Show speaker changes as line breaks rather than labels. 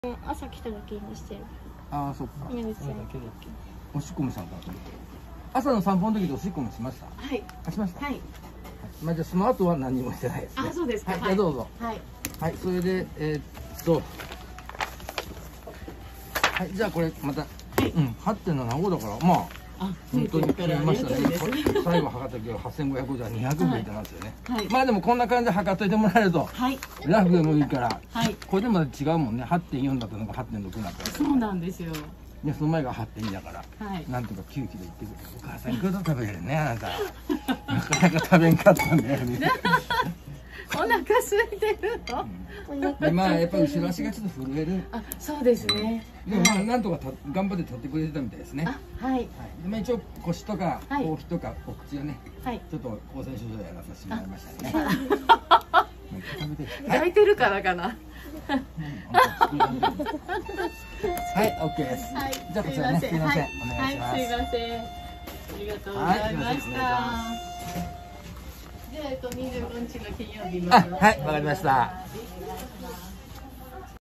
朝来た時にしてる。
ああ、そっか。
宮口さん。
おしっこもしたんか。朝の散歩の時でおしっこもしました。
はい。
あ、しました。
はい。
まあ、じゃあ、その後は何もしてないですね。
あ、そうですか。
はい、じゃあ、どうぞ。
はい。
はい、それで、はい、じゃあ、これ、また。8.75だから、まあ。本当に決めましたね。最後測った時は8500じゃ200増えてますよね。まあでもこんな感じで測っといてもらえると、ラフでもいいから、これでも違うもんね。8.4だったのが 8.6 になった。
そうなんですよ。
でその前が 8.2 だから、なんとか9キロいってくる。お母さんいくら食べれるね、あなた。なかなか食べんかったんだよね。
お腹空いてるの？
でまあやっぱり後ろ足がちょっと震える。
あ、そうですね。
でもまあなんとか頑張って立ってくれてたみたいですね。
はい。
でまあ一応腰とか頭皮とかお口をね、ちょっと抗生症状やらさせてもらいましたね。
焼いてるからかな。
はい、オッケーです。じゃあこちらね、すみません、お願いします。
すいません。ありがとうございました。じゃあ25日の金曜日まで。
はい、わかりました。